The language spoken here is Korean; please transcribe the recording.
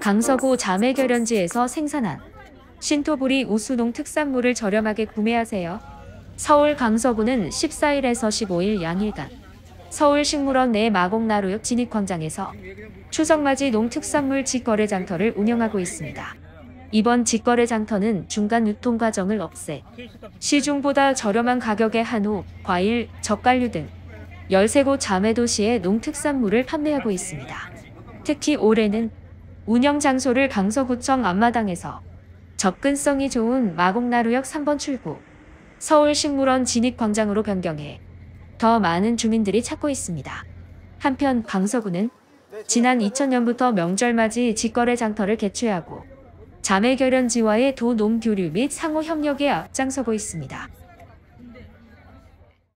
강서구 자매결연지에서 생산한 신토부리 우수농 특산물을 저렴하게 구매하세요. 서울 강서구는 14일에서 15일 양일간 서울식물원 내 마곡나루역 진입광장에서 추석맞이 농특산물 직거래 장터를 운영하고 있습니다. 이번 직거래 장터는 중간 유통 과정을 없애 시중보다 저렴한 가격에 한우, 과일, 젓갈류 등 13곳 자매도시의 농특산물을 판매하고 있습니다. 특히 올해는 운영 장소를 강서구청 앞마당에서 접근성이 좋은 마곡나루역 3번 출구, 서울식물원 진입광장으로 변경해 더 많은 주민들이 찾고 있습니다. 한편 강서구는 지난 2000년부터 명절맞이 직거래 장터를 개최하고 자매결연지와의 도농교류 및 상호 협력에 앞장서고 있습니다.